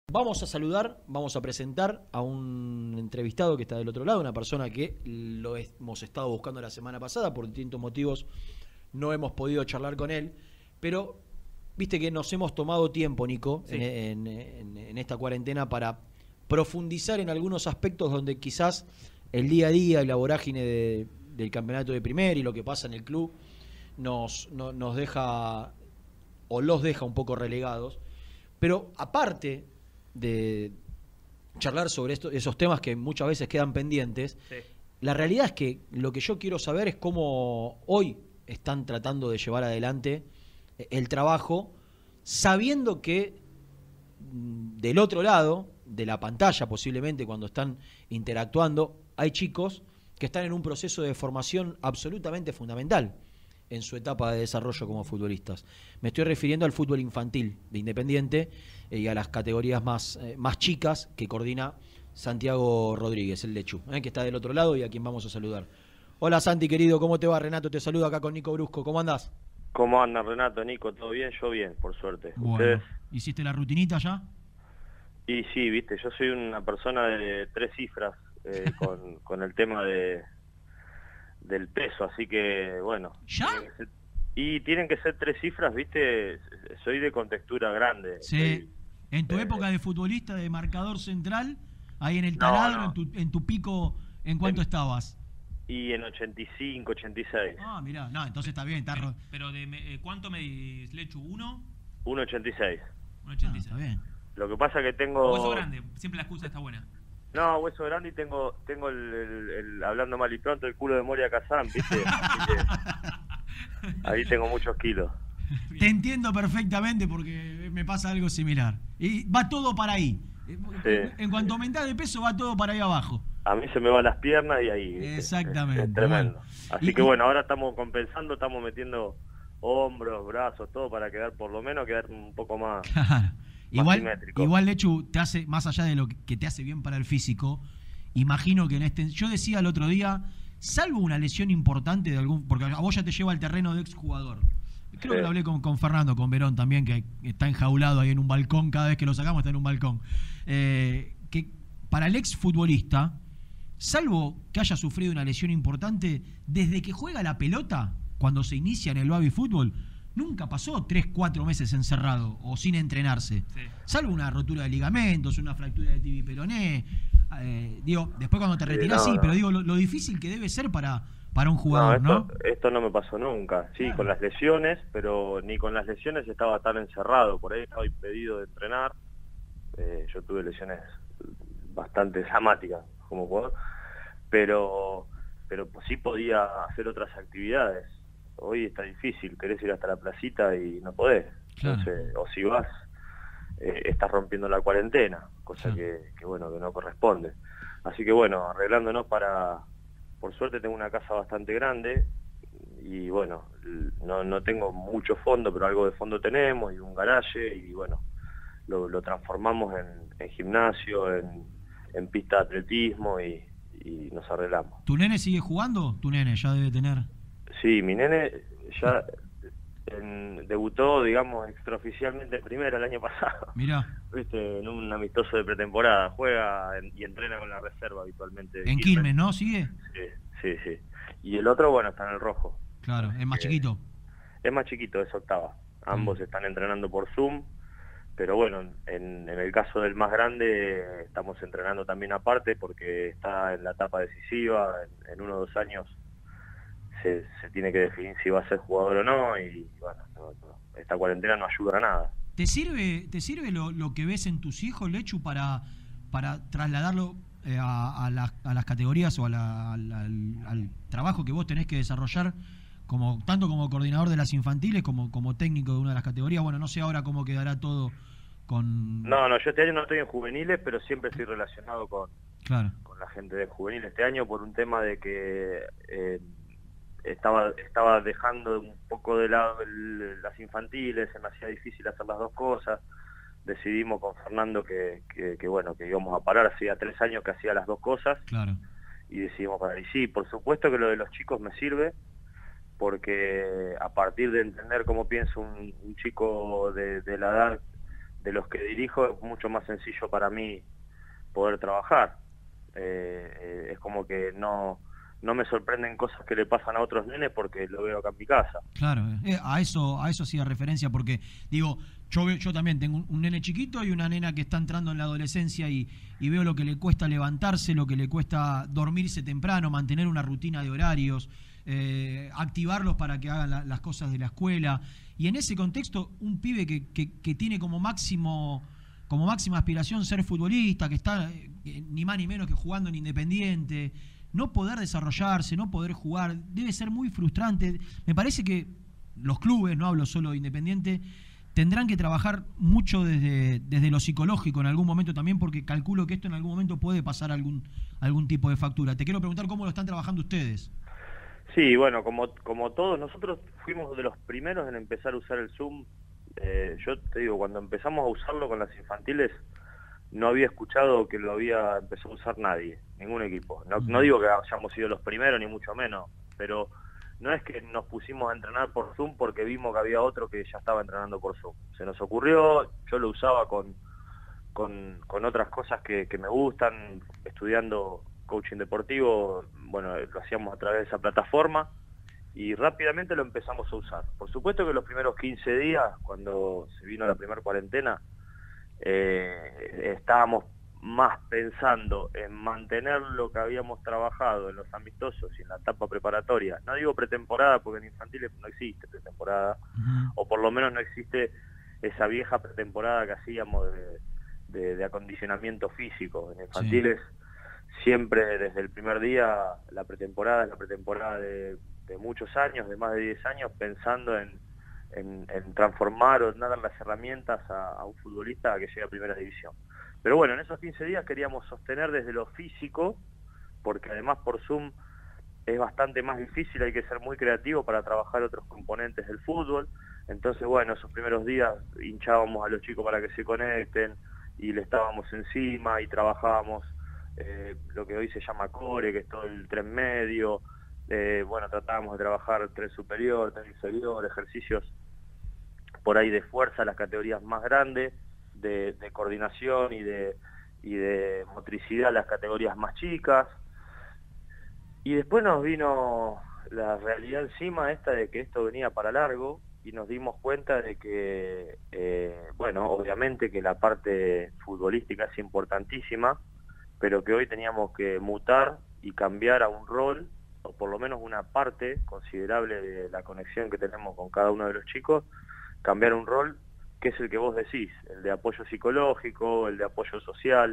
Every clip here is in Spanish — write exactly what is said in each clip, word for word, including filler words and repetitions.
Vamos a saludar, vamos a presentar a un entrevistado que está del otro lado, una persona que lo hemos estado buscando la semana pasada, por distintos motivos no hemos podido charlar con él, pero viste que nos hemos tomado tiempo, Nico, sí. en, en, en esta cuarentena para profundizar en algunos aspectos donde quizás el día a día y la vorágine de, del campeonato de primera y lo que pasa en el club nos, no, nos deja o los deja un poco relegados, pero aparte de charlar sobre esto, esos temas que muchas veces quedan pendientes, sí. La realidad es que lo que yo quiero saber es cómo hoy están tratando de llevar adelante el trabajo, sabiendo que del otro lado de la pantalla, posiblemente cuando están interactuando, hay chicos que están en un proceso de formación absolutamente fundamental en su etapa de desarrollo como futbolistas. Me estoy refiriendo al fútbol infantil de Independiente eh, y a las categorías más, eh, más chicas que coordina Santiago Rodríguez, el Lechu, eh, que está del otro lado y a quien vamos a saludar. Hola Santi, querido, ¿cómo te va? Renato te saluda acá con Nico Brusco, ¿cómo andás? ¿Cómo andan, Renato, Nico? ¿Todo bien? Yo bien, por suerte. Bueno, ¿Ustedes? ¿hiciste la rutinita ya? Y sí, viste, yo soy una persona de tres cifras eh, con, con el tema de del peso, así que, bueno. ¿Ya? Tienen que ser, y tienen que ser tres cifras, viste, soy de contextura grande. Sí, soy, en tu eh, época de futbolista, de marcador central, ahí en el taladro, no, no. En, tu, en tu pico, ¿en cuánto en, estabas? Y en ochenta y cinco, ochenta y seis. Ah, mirá, no, entonces está bien. Está pero, pero de, eh, ¿cuánto medís, Lechu? ¿Uno? uno ochenta y seis. uno ochenta y seis. Ah, está bien. Lo que pasa que tengo... Hueso grande, siempre la excusa está buena. No, hueso grande y tengo tengo el, el, el hablando mal y pronto, el culo de Moria Kazan, ¿viste? Así que ahí tengo muchos kilos. Te entiendo perfectamente porque me pasa algo similar. Y va todo para ahí. Sí. En cuanto aumentás de peso, va todo para ahí abajo. A mí se me van las piernas y ahí, ¿viste? Exactamente. Es, es tremendo. Bueno. Así y, que bueno, ahora estamos compensando, estamos metiendo hombros, brazos, todo para quedar, por lo menos, quedar un poco más... Claro. Igual, simétrico. igual Lechu, te hace, más allá de lo que te hace bien para el físico, imagino que en este... Yo decía el otro día, salvo una lesión importante de algún... Porque a vos ya te lleva al terreno de exjugador. Creo sí. que lo hablé con, con Fernando, con Verón también, que está enjaulado ahí en un balcón, cada vez que lo sacamos está en un balcón. Eh, que para el exfutbolista, salvo que haya sufrido una lesión importante, desde que juega la pelota, cuando se inicia en el baby fútbol, nunca pasó tres, cuatro meses encerrado o sin entrenarse. Sí. Salvo una rotura de ligamentos, una fractura de tibia y peroné. Eh, digo, después cuando te retirás, sí, no, sí no. Pero digo, lo, lo difícil que debe ser para, para un jugador, ¿no? Esto, ¿no? esto no me pasó nunca. Sí, claro. Con las lesiones, pero ni con las lesiones estaba tan encerrado. Por ahí estaba impedido de entrenar. Eh, yo tuve lesiones bastante dramáticas como jugador. Pero, pero pues sí podía hacer otras actividades. Hoy está difícil, querés ir hasta la placita y no podés. Claro. Entonces, o si vas, eh, estás rompiendo la cuarentena, cosa claro. que, que bueno, que no corresponde. Así que bueno, arreglándonos para... Por suerte tengo una casa bastante grande y bueno, no, no tengo mucho fondo, pero algo de fondo tenemos y un garaje y bueno, lo, lo transformamos en, en gimnasio, en, en pista de atletismo y, y nos arreglamos. ¿Tu nene sigue jugando? Tu nene ya debe tener... Sí, mi nene ya en, debutó, digamos, extraoficialmente en primera el año pasado. Mirá. Viste, en un amistoso de pretemporada. Juega en, y entrena con la reserva habitualmente. En Quilmes, ¿no? ¿Sigue? Sí, sí, sí. Y el otro, bueno, está en el rojo. Claro, es más chiquito. Es más chiquito, es octava. Ambos mm. están entrenando por Zoom. Pero bueno, en, en el caso del más grande estamos entrenando también aparte porque está en la etapa decisiva. En, en uno o dos años Se, se tiene que definir si va a ser jugador o no y bueno, no, no, esta cuarentena no ayuda a nada. ¿Te sirve te sirve lo, lo que ves en tus hijos, Lechu, para, para trasladarlo eh, a, a, las, a las categorías o a la, al, al, al trabajo que vos tenés que desarrollar como tanto como coordinador de las infantiles como, como técnico de una de las categorías? Bueno, no sé ahora cómo quedará todo con... No, no, yo este año no estoy en juveniles, pero siempre estoy relacionado con, claro. con la gente de juveniles. Este año por un tema de que... Eh, estaba estaba dejando un poco de lado el, las infantiles, se me hacía difícil hacer las dos cosas. Decidimos con Fernando que, que, que bueno, que íbamos a parar. Hacía tres años que hacía las dos cosas. Claro. Y decidimos parar. Y sí, por supuesto que lo de los chicos me sirve, porque a partir de entender cómo piensa un, un chico de, de la edad de los que dirijo es mucho más sencillo para mí poder trabajar. Eh, eh, es como que no no me sorprenden cosas que le pasan a otros nenes porque lo veo acá en mi casa. Claro, eh, a eso a eso hacía referencia, porque digo, yo veo- yo también tengo un, un nene chiquito y una nena que está entrando en la adolescencia y, y veo lo que le cuesta levantarse, lo que le cuesta dormirse temprano, mantener una rutina de horarios, eh, activarlos para que hagan la- las cosas de la escuela. Y en ese contexto, un pibe que, que, que tiene como máximo como máxima aspiración ser futbolista, que está eh, ni más ni menos que jugando en Independiente, no poder desarrollarse, no poder jugar, debe ser muy frustrante. Me parece que los clubes, no hablo solo de Independiente, tendrán que trabajar mucho desde, desde lo psicológico en algún momento también, porque calculo que esto en algún momento puede pasar algún, algún tipo de factura. Te quiero preguntar cómo lo están trabajando ustedes. Sí, bueno, como, como todos, nosotros fuimos de los primeros en empezar a usar el Zoom. Eh, yo te digo, cuando empezamos a usarlo con las infantiles, no había escuchado que lo había empezado a usar nadie, ningún equipo. No, no digo que hayamos sido los primeros, ni mucho menos, pero no es que nos pusimos a entrenar por Zoom porque vimos que había otro que ya estaba entrenando por Zoom. Se nos ocurrió, yo lo usaba con, con, con otras cosas que, que me gustan, estudiando coaching deportivo, bueno, lo hacíamos a través de esa plataforma y rápidamente lo empezamos a usar. Por supuesto que los primeros quince días, cuando se vino la primera cuarentena, eh, estábamos más pensando en mantener lo que habíamos trabajado en los amistosos y en la etapa preparatoria. No digo pretemporada porque en infantiles no existe pretemporada, Uh-huh. o por lo menos no existe esa vieja pretemporada que hacíamos de, de, de acondicionamiento físico. En infantiles sí. Siempre desde el primer día la pretemporada es la pretemporada de, de muchos años, de más de diez años, pensando en En, en transformar o en dar las herramientas a, a un futbolista que llegue a primera división. Pero bueno, en esos quince días queríamos sostener desde lo físico, porque además por Zoom es bastante más difícil, hay que ser muy creativo para trabajar otros componentes del fútbol. Entonces bueno, esos primeros días hinchábamos a los chicos para que se conecten y le estábamos encima y trabajábamos eh, lo que hoy se llama core, que es todo el tren medio. Eh, bueno, tratábamos de trabajar tren superior, tren inferior, ejercicios por ahí de fuerza, las categorías más grandes, de, de coordinación y de, y de motricidad, las categorías más chicas. Y después nos vino la realidad encima esta de que esto venía para largo y nos dimos cuenta de que, eh, bueno, obviamente que la parte futbolística es importantísima, pero que hoy teníamos que mutar y cambiar a un rol, o por lo menos una parte considerable de la conexión que tenemos con cada uno de los chicos, cambiar un rol que es el que vos decís, el de apoyo psicológico, el de apoyo social.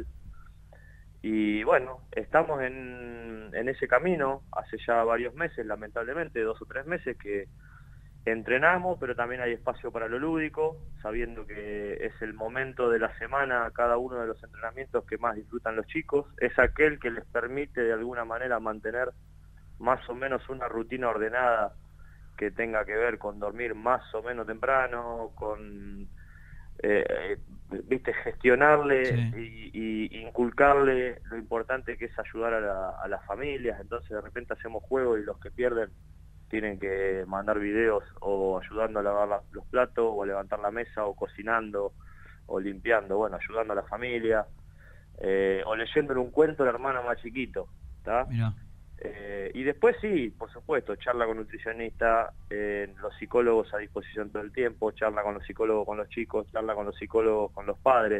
Y bueno, estamos en, en ese camino hace ya varios meses, lamentablemente, dos o tres meses que entrenamos, pero también hay espacio para lo lúdico, sabiendo que es el momento de la semana, cada uno de los entrenamientos que más disfrutan los chicos, es aquel que les permite de alguna manera mantener más o menos una rutina ordenada que tenga que ver con dormir más o menos temprano, con eh, viste gestionarle Sí. y, y inculcarle lo importante que es ayudar a, la, a las familias. Entonces de repente hacemos juegos y los que pierden tienen que mandar videos o ayudando a lavar la, los platos o a levantar la mesa o cocinando o limpiando, bueno, ayudando a la familia, eh, o leyéndole un cuento al hermano más chiquito, ¿está? Mirá. Eh, y después sí, por supuesto, charla con nutricionista, eh, los psicólogos a disposición todo el tiempo, charla con los psicólogos con los chicos, charla con los psicólogos con los padres.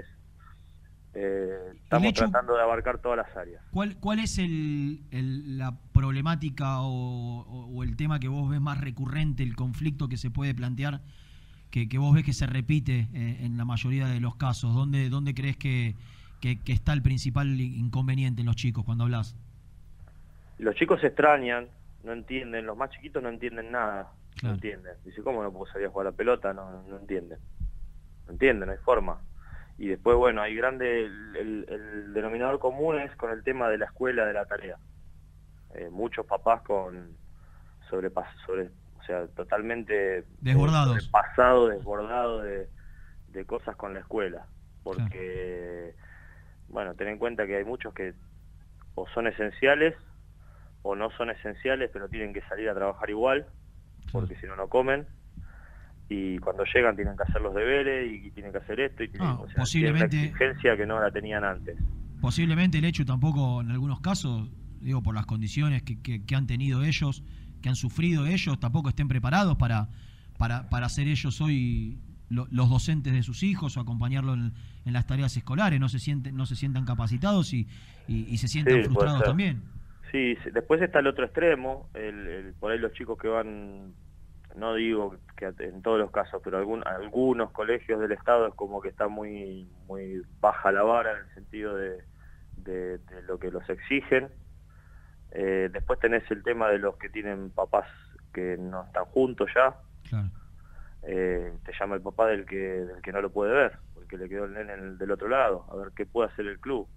Eh, estamos Lechu, tratando de abarcar todas las áreas. ¿Cuál, cuál es el, el- la problemática o, o- o el tema que vos ves más recurrente, el conflicto que se puede plantear, que, que vos ves que se repite eh, en la mayoría de los casos? ¿Dónde, dónde crees que, que, que está el principal inconveniente en los chicos cuando hablas? Los chicos se extrañan, no entienden, los más chiquitos no entienden nada, Claro. no entienden. Dice, ¿cómo no puedo salir a jugar a la pelota? No, no entienden. No entienden, no hay forma. Y después, bueno, hay grande, el, el, el denominador común es con el tema de la escuela, de la tarea. Eh, muchos papás con sobrepas, sobre, o sea, totalmente Desbordados. eh, pasado, desbordado de, de cosas con la escuela. Porque, claro, bueno, ten en cuenta que hay muchos que o son esenciales o no son esenciales, pero tienen que salir a trabajar igual, porque si no, no comen. y cuando llegan tienen que hacer los deberes y tienen que hacer esto y tienen, Ah, o sea, posiblemente- tienen una exigencia que no la tenían antes. Posiblemente el hecho tampoco, en algunos casos, digo, por las condiciones que, que, que han tenido ellos, que han sufrido ellos, tampoco estén preparados para, para, para ser ellos hoy lo, los docentes de sus hijos o acompañarlos en, en las tareas escolares. No se sienten, no se sientan capacitados y, y, y se sientan Sí, puede frustrados ser. también. Sí, sí, después está el otro extremo, el, el, por ahí los chicos que van, no digo que en todos los casos, pero algún, algunos colegios del Estado es como que está muy muy baja la vara en el sentido de, de, de lo que los exigen. Eh, después tenés el tema de los que tienen papás que no están juntos ya. Claro. Eh, te llama el papá del que del que no lo puede ver, porque le quedó el nene en el- del otro lado, a ver qué puede hacer el club.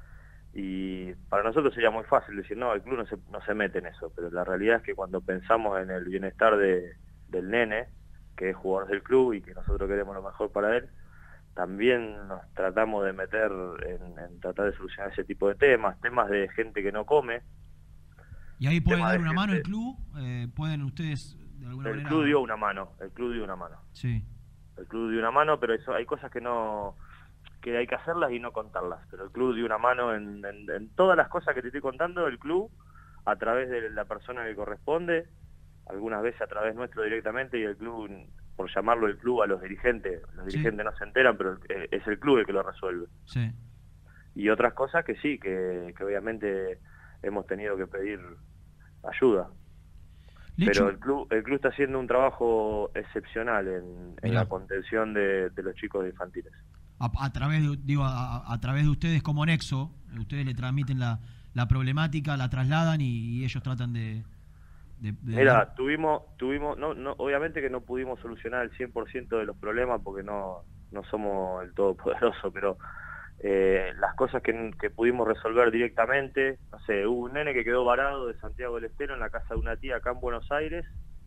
Y para nosotros sería muy fácil decir, no, el club no se, no se mete en eso, pero la realidad es que cuando pensamos en el bienestar de, del nene, que es jugador del club y que nosotros queremos lo mejor para él, también nos tratamos de meter en, en tratar de solucionar ese tipo de temas, temas de gente que no come. Y ahí puede Tema dar de una mano el gente. club, eh, pueden ustedes de alguna El manera... club dio una mano, el club dio una mano. Sí, El club dio una mano, pero eso hay cosas que no que hay que hacerlas y no contarlas. Pero el club dio una mano en, en, en todas las cosas que te estoy contando, el club, a través de la persona que corresponde, algunas veces a través nuestro directamente, y el club, por llamarlo el club a los dirigentes, los Sí. dirigentes no se enteran, pero eh, es el club el que lo resuelve. sí. Y otras cosas que sí, que, que obviamente hemos tenido que pedir ayuda. Lechu, Pero el club el club está haciendo un trabajo excepcional en, en Mirá. la contención de, de los chicos infantiles. a, a través de, digo, a, a través de ustedes como nexo, ustedes le transmiten la, la problemática, la trasladan y, y ellos tratan de... de- de Mira, dar- tuvimos, tuvimos no, no, obviamente que no pudimos solucionar el cien por ciento de los problemas porque no, no somos el todopoderoso, pero eh, las cosas que, que pudimos resolver directamente, no sé, hubo un nene que quedó varado de Santiago del Estero en la casa de una tía acá en Buenos Aires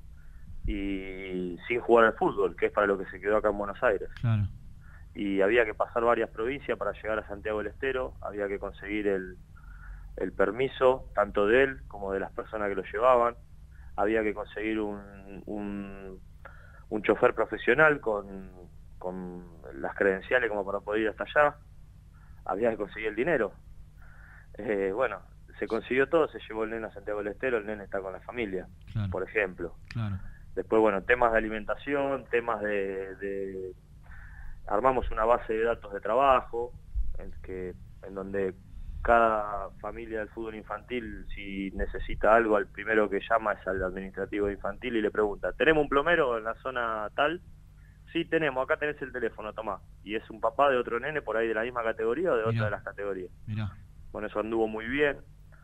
y sin jugar al fútbol, que es para lo que se quedó acá en Buenos Aires. Claro, Y había que pasar varias provincias para llegar a Santiago del Estero, había que conseguir el, el permiso tanto de él como de las personas que lo llevaban, había que conseguir un, un, un chofer profesional con, con las credenciales como para poder ir hasta allá, había que conseguir el dinero. Eh, bueno, se consiguió todo, se llevó el nene a Santiago del Estero, el nene está con la familia, claro, por ejemplo. claro. Después, bueno, temas de alimentación, temas de, de armamos una base de datos de trabajo en que en donde cada familia del fútbol infantil, si necesita algo, al primero que llama es al administrativo infantil y le pregunta, ¿tenemos un plomero en la zona tal? Sí, tenemos, acá tenés el teléfono, tomá. Y es un papá de otro nene por ahí de la misma categoría o de Mirá. otra de las categorías. Mirá, Bueno, eso anduvo muy bien.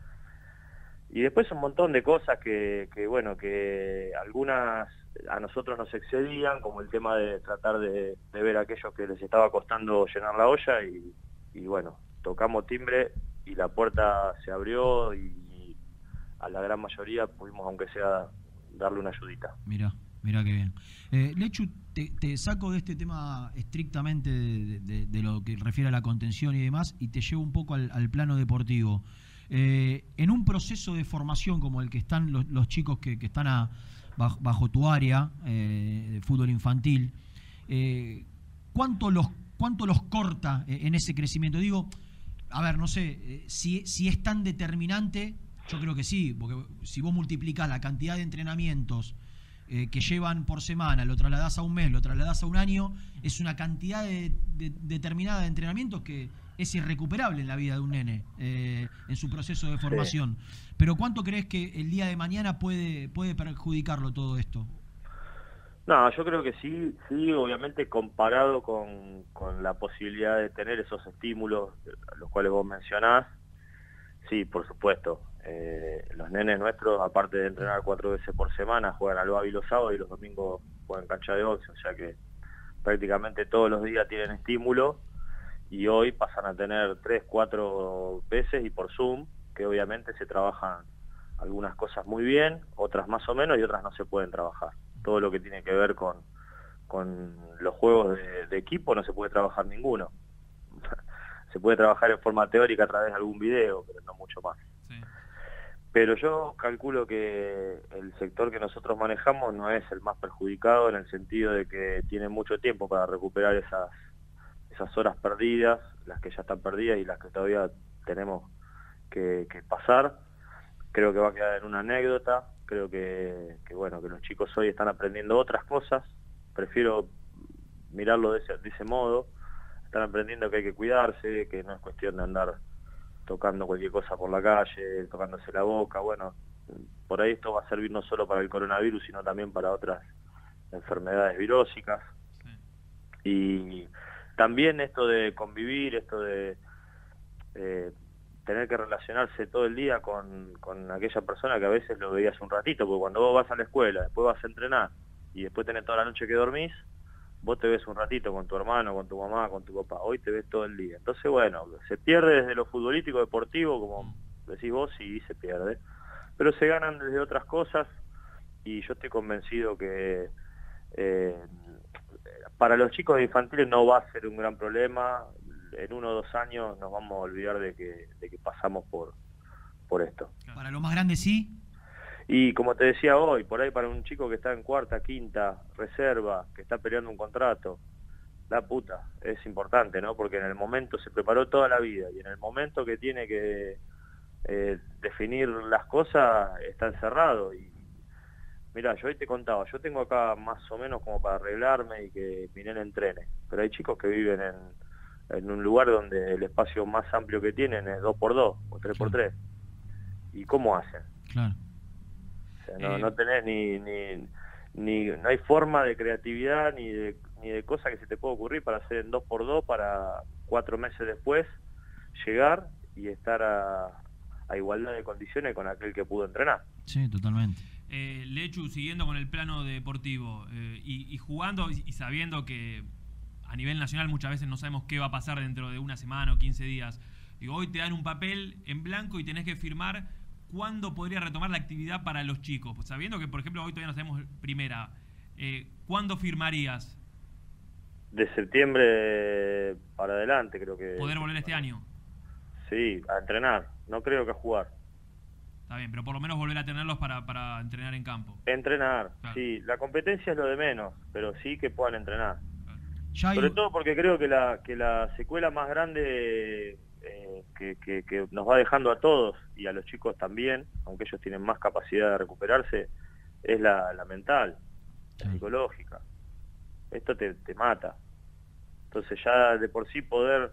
Y después un montón de cosas que, que bueno, que algunas a nosotros nos excedían, como el tema de tratar de, de ver a aquellos que les estaba costando llenar la olla y, y bueno, tocamos timbre y la puerta se abrió y a la gran mayoría pudimos, aunque sea, darle una ayudita. mirá, mirá qué bien. Eh, Lechu, te, te saco de este tema estrictamente de, de- de lo que refiere a la contención y demás y te llevo un poco al, al plano deportivo. Eh, en un proceso de formación como el que están los, los chicos que, que están a, bajo, bajo tu área eh, de fútbol infantil, eh, ¿cuánto los, cuánto los corta eh, en ese crecimiento? Digo, a ver, no sé, eh, si, si es tan determinante, yo creo que sí, porque si vos multiplicás la cantidad de entrenamientos eh, que llevan por semana, lo trasladás a un mes, lo trasladás a un año, es una cantidad de, de- determinada de entrenamientos que es irrecuperable en la vida de un nene, eh, en su proceso de formación. Pero ¿cuánto crees que el día de mañana puede, puede perjudicarlo todo esto? No, yo creo que sí, sí, obviamente comparado con, con la posibilidad de tener esos estímulos, los cuales vos mencionás, sí, por supuesto. Eh, los nenes nuestros, aparte de entrenar cuatro veces por semana, juegan al Babi los sábados y los domingos juegan cancha de box, o sea que prácticamente todos los días tienen estímulo y hoy pasan a tener tres, cuatro veces y por Zoom, que obviamente se trabajan algunas cosas muy bien, otras más o menos y otras no se pueden trabajar. Todo lo que tiene que ver con, con los juegos de, de equipo no se puede trabajar ninguno. Se puede trabajar en forma teórica a través de algún video, pero no mucho más. Sí. Pero yo calculo que el sector que nosotros manejamos no es el más perjudicado, en el sentido de que tiene mucho tiempo para recuperar esas, esas horas perdidas, las que ya están perdidas y las que todavía tenemos que, que pasar. Creo que va a quedar en una anécdota, creo que, que bueno, que los chicos hoy están aprendiendo otras cosas, prefiero mirarlo de ese, de ese modo, están aprendiendo que hay que cuidarse, que no es cuestión de andar tocando cualquier cosa por la calle, tocándose la boca. Bueno, por ahí esto va a servir no solo para el coronavirus, sino también para otras enfermedades virósicas. Sí. Y también esto de convivir, esto de eh, tener que relacionarse todo el día con, con aquella persona que a veces lo veías un ratito, porque cuando vos vas a la escuela, después vas a entrenar y después tenés toda la noche que dormís, vos te ves un ratito con tu hermano, con tu mamá, con tu papá, hoy te ves todo el día. Entonces, bueno, se pierde desde lo futbolístico deportivo, como decís vos, sí, se pierde, pero se ganan desde otras cosas, y yo estoy convencido que eh, para los chicos infantiles no va a ser un gran problema. En uno o dos años nos vamos a olvidar de que, de que pasamos por, por esto. Para los más grandes sí. Y como te decía hoy, por ahí para un chico que está en cuarta, quinta, reserva, que está peleando un contrato, la puta, es importante, ¿no? Porque en el momento se preparó toda la vida, y en el momento que tiene que eh, definir las cosas, está encerrado. Y mirá, yo hoy te contaba, yo tengo acá más o menos como para arreglarme y que mi nene entrene, pero hay chicos que viven en, en un lugar donde el espacio más amplio que tienen es dos por dos o tres por tres. ¿Y cómo hacen? Claro. No, Eh, no tenés ni, ni, ni, no hay forma de creatividad ni de, ni de cosa que se te pueda ocurrir para hacer en dos por dos para cuatro meses después llegar y estar a, a igualdad de condiciones con aquel que pudo entrenar. Sí, totalmente. Eh, Lechu, siguiendo con el plano deportivo eh, y, y jugando y, y sabiendo que a nivel nacional muchas veces no sabemos qué va a pasar dentro de una semana o quince días. Digo, hoy te dan un papel en blanco y tenés que firmar cuándo podría retomar la actividad para los chicos. Pues sabiendo que, por ejemplo, hoy todavía no tenemos primera, eh, ¿cuándo firmarías? De septiembre para adelante creo que... ¿Poder volver este año? Sí, a entrenar, no creo que a jugar. Está bien, pero por lo menos volver a tenerlos para, para entrenar en campo. Entrenar, Claro. sí, la competencia es lo de menos, pero sí que puedan entrenar. Claro. Ya hay- Sobre todo porque creo que la, que la secuela más grande eh, que, que, que nos va dejando a todos y a los chicos también, aunque ellos tienen más capacidad de recuperarse, es la, la mental, la Sí. psicológica. Esto te, te mata. Entonces ya de por sí poder,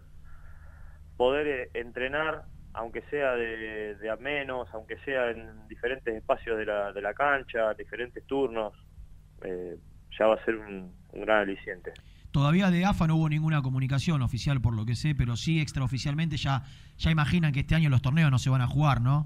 poder eh, entrenar, aunque sea de, de a menos, aunque sea en diferentes espacios de la, de la cancha, diferentes turnos, eh, ya va a ser un, un gran aliciente. Todavía de A F A no hubo ninguna comunicación oficial, por lo que sé, pero sí extraoficialmente ya, ya imaginan que este año los torneos no se van a jugar, ¿no?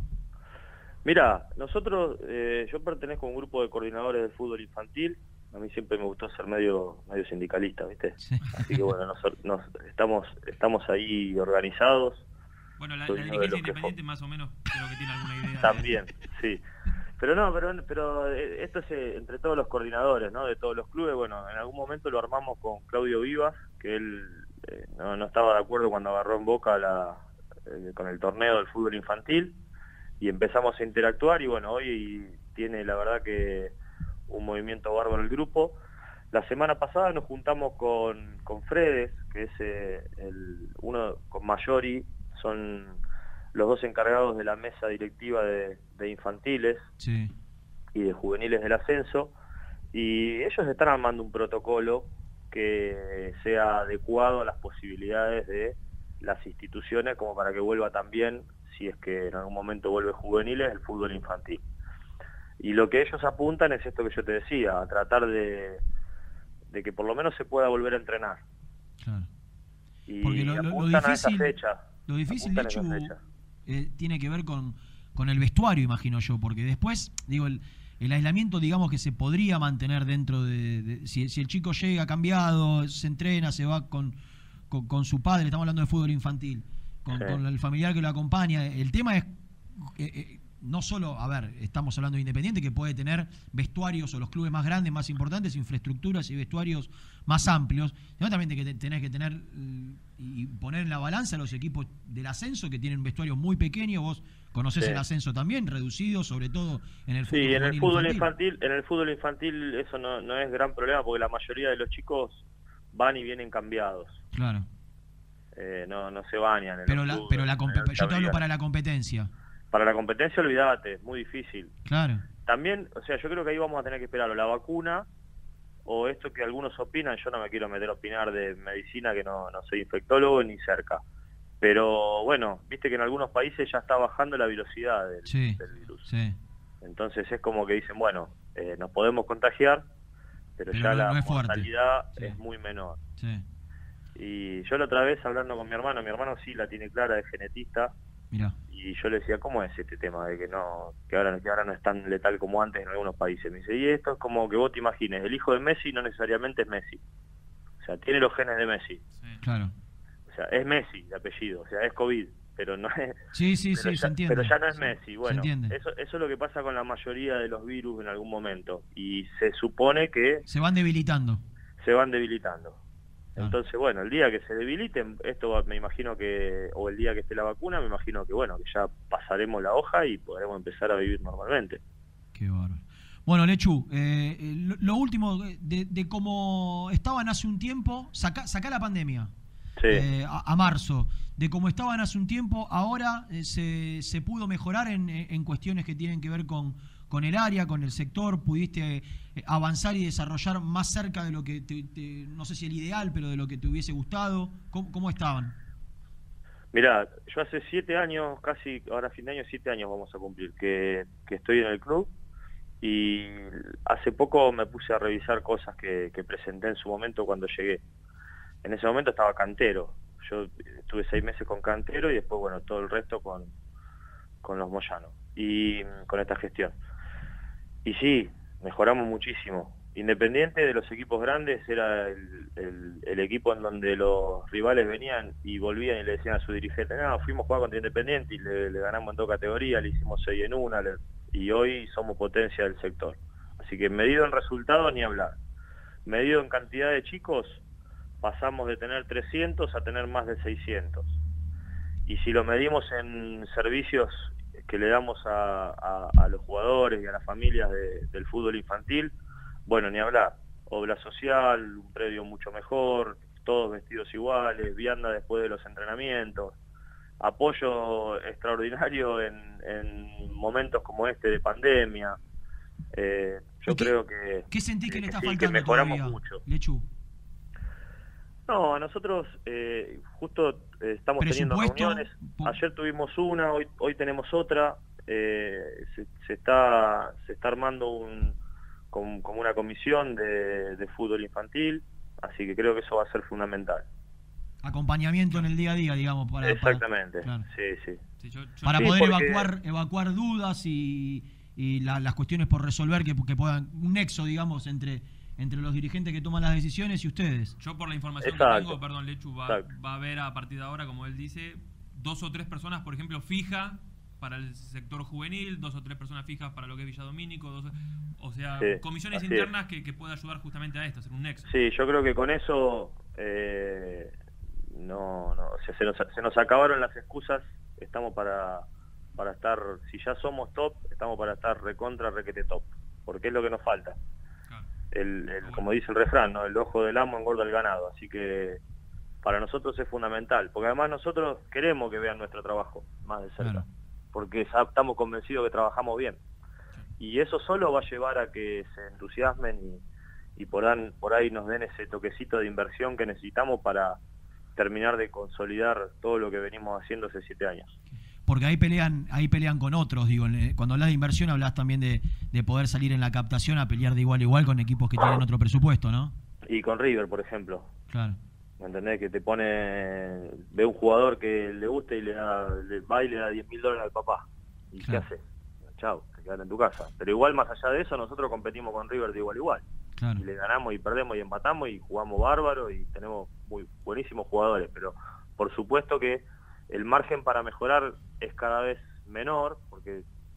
Mira, nosotros, eh, yo pertenezco a un grupo de coordinadores del fútbol infantil. A mí siempre me gustó ser medio medio sindicalista, ¿viste? Sí. Así que bueno, nos, nos estamos estamos ahí organizados. Bueno, la, Soy la uno de dirigencia los que independiente más o menos creo que tiene alguna idea. También, sí. Pero no, pero, pero eh, esto es eh, entre todos los coordinadores, ¿no? De todos los clubes. Bueno, en algún momento lo armamos con Claudio Vivas, que él eh, no, no estaba de acuerdo cuando agarró en Boca la, eh, con el torneo del fútbol infantil, y empezamos a interactuar, y bueno, hoy tiene la verdad que un movimiento bárbaro el grupo. La semana pasada nos juntamos con, con Fredes, que es eh, el uno con Mayori, son los dos encargados de la mesa directiva de, de infantiles Sí. y de juveniles del ascenso, y ellos están armando un protocolo que sea adecuado a las posibilidades de las instituciones, como para que vuelva también, si es que en algún momento vuelve juveniles, el fútbol infantil. Y lo que ellos apuntan es esto que yo te decía, a tratar de, de que por lo menos se pueda volver a entrenar. Claro. Y Porque lo, lo- lo apuntan a esa difícil, fecha. lo difícil, apuntan a Lechu, esa fecha. eh, tiene que ver con, con el vestuario, imagino yo, porque después, digo, el, el aislamiento, digamos que se podría mantener dentro de... de- si, si el chico llega cambiado, se entrena, se va con, con, con su padre, estamos hablando de fútbol infantil, con, Sí. con el familiar que lo acompaña. El tema es eh, eh, no solo, a ver, estamos hablando de Independiente, que puede tener vestuarios o los clubes más grandes, más importantes, infraestructuras y vestuarios más amplios, sino también de que tenés que tener y poner en la balanza los equipos del ascenso que tienen vestuarios muy pequeños. Vos conocés Sí. el ascenso también, reducido, sobre todo en el fútbol Sí, en el juvenil fútbol infantil. infantil, en el fútbol infantil eso no, no es gran problema porque la mayoría de los chicos van y vienen cambiados. Claro. Eh, no, no se bañan. En Pero los la, clubes, pero la compe- generalmente yo te hablo abrigan. para la competencia. Para la competencia, olvídate, es muy difícil. Claro. También, o sea, yo creo que ahí vamos a tener que esperar o la vacuna o esto que algunos opinan. Yo no me quiero meter a opinar de medicina, que no, no soy infectólogo ni cerca. Pero bueno, viste que en algunos países ya está bajando la velocidad del, Sí, del virus. sí. Entonces es como que dicen, bueno, eh, nos podemos contagiar, pero, Pero ya no- la no es fuerte. mortalidad Sí. es muy menor. Sí. Y yo la otra vez hablando con mi hermano, mi hermano sí la tiene clara, es genetista, Mirá. y yo le decía, ¿cómo es este tema de que no que ahora, que ahora no es tan letal como antes en algunos países? Me dice, y esto es como que vos te imagines, el hijo de Messi no necesariamente es Messi. O sea, tiene los genes de Messi. Sí. Claro. O sea, es Messi de apellido, o sea, es COVID, pero no es... Sí, sí, pero sí, ya, se entiende. pero ya no es Sí, Messi. se Bueno, entiende. eso, eso es lo que pasa con la mayoría de los virus en algún momento. Y se supone que Se van debilitando. se van debilitando. Ah. Entonces, bueno, el día que se debiliten, esto va- me imagino que, o el día que esté la vacuna, me imagino que, bueno, que ya pasaremos la hoja y podremos empezar a vivir normalmente. Qué bárbaro. Bueno, Lechu, eh, eh, lo, lo último, de, de cómo estaban hace un tiempo, saca, saca la pandemia. Sí. Eh, a, a marzo, de cómo estaban hace un tiempo, ahora eh, se, se pudo mejorar en, en cuestiones que tienen que ver con, con el área, con el sector, pudiste eh, avanzar y desarrollar más cerca de lo que, te, te- no sé si el ideal, pero de lo que te hubiese gustado. ¿Cómo, cómo estaban? Mirá, yo hace siete años, casi, ahora a fin de año, siete años vamos a cumplir, que, que estoy en el club, y hace poco me puse a revisar cosas que, que presenté en su momento cuando llegué. En ese momento estaba Cantero, yo estuve seis meses con Cantero y después, bueno, todo el resto con, con los Moyanos, y mm, con esta gestión. Y sí, mejoramos muchísimo. Independiente de los equipos grandes era el, el, el equipo en donde los rivales venían y volvían y le decían a su dirigente, no, fuimos a jugar contra Independiente y le, le ganamos en dos categorías, le hicimos seis en una, le, y hoy somos potencia del sector. Así que medido en resultados ni hablar. Medido en cantidad de chicos, pasamos de tener trescientos a tener más de seiscientos. Y si lo medimos en servicios que le damos a, a, a los jugadores y a las familias de, del fútbol infantil, bueno, ni hablar. Obra social, un predio mucho mejor, todos vestidos iguales, vianda después de los entrenamientos, apoyo extraordinario en, en momentos como este de pandemia. Eh, yo ¿Y qué- creo que, ¿Qué sentís que, que le está sí, que faltando mejoramos todavía, mucho. Lechu? No, nosotros eh, justo eh, estamos teniendo Presupuesto, reuniones. po- Ayer tuvimos una, hoy hoy tenemos otra. Eh, se, se está se está armando un como, como una comisión de, de fútbol infantil, así que creo que eso va a ser fundamental. Acompañamiento en el día a día, digamos, para, para- Exactamente, claro. sí, sí. Sí, yo- yo- para Sí, poder porque- evacuar evacuar dudas y, y la- las cuestiones por resolver que, que puedan, un nexo, digamos, entre entre los dirigentes que toman las decisiones y ustedes. Yo por la información Exacto. que tengo, perdón, Lechu, va, Exacto. va a haber a partir de ahora, como él dice, dos o tres personas, por ejemplo, fija para el sector juvenil, dos o tres personas fijas para lo que es Villa Domínico, dos, o sea, Sí, comisiones así internas que, que pueda ayudar justamente a esto, hacer un nexo. Sí, yo creo que con eso eh, no, no, o sea, se nos, se nos acabaron las excusas, estamos para, para estar, si ya somos top, estamos para estar recontra requete top, porque es lo que nos falta. Claro. El, el, como dice el refrán, ¿no? El ojo del amo engorda el ganado, así que para nosotros es fundamental, porque además nosotros queremos que vean nuestro trabajo más de cerca, Claro. porque ya estamos convencidos que trabajamos bien, y eso solo va a llevar a que se entusiasmen y, y por, an, por ahí nos den ese toquecito de inversión que necesitamos para terminar de consolidar todo lo que venimos haciendo hace siete años. Porque ahí pelean ahí pelean con otros, digo, en- cuando hablas de inversión hablas también de, de poder salir en la captación a pelear de igual a igual con equipos que tienen otro presupuesto, ¿no? Y con River, por ejemplo, Claro. ¿me entendés? Que te pone, ve un jugador que le gusta y le da, le va y le da diez mil dólares al papá. ¿Y Claro. qué hace? Chau, te quedas en tu casa. Pero igual, más allá de eso, nosotros competimos con River de igual a igual. Claro. Y le ganamos y perdemos y empatamos y jugamos bárbaro y tenemos muy buenísimos jugadores. Pero por supuesto que el margen para mejorar es cada vez menor, porque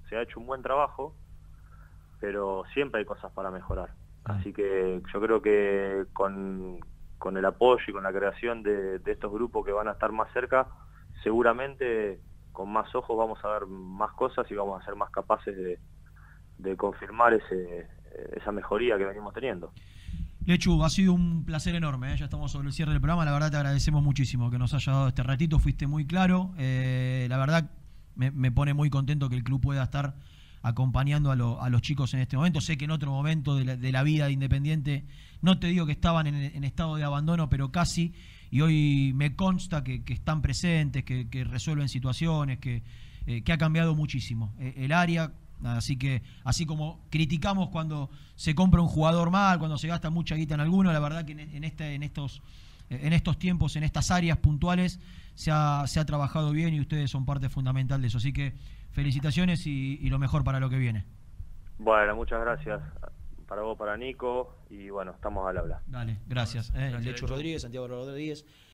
se ha hecho un buen trabajo, pero siempre hay cosas para mejorar. Así que yo creo que con, con el apoyo y con la creación de, de estos grupos que van a estar más cerca, seguramente con más ojos vamos a ver más cosas y vamos a ser más capaces de, de confirmar ese, esa mejoría que venimos teniendo. Lechu, ha sido un placer enorme, ¿eh? Ya estamos sobre el cierre del programa, la verdad te agradecemos muchísimo que nos haya dado este ratito, fuiste muy claro, eh, la verdad me, me pone muy contento que el club pueda estar acompañando a, lo, a los chicos en este momento. Sé que en otro momento de la, de la vida de Independiente, no te digo que estaban en, en estado de abandono, pero casi, y hoy me consta que, que están presentes, que, que resuelven situaciones, que, eh, que ha cambiado muchísimo eh, el área. Así que, así como criticamos cuando se compra un jugador mal, cuando se gasta mucha guita en alguno, la verdad que en, en, este, en, estos, en estos tiempos, en estas áreas puntuales, se ha, se ha trabajado bien y ustedes son parte fundamental de eso. Así que felicitaciones y, y lo mejor para lo que viene. Bueno, muchas gracias para vos, para Nico, y bueno, estamos al habla. Dale, gracias. Eh, Lechu Rodríguez, Santiago Rodríguez.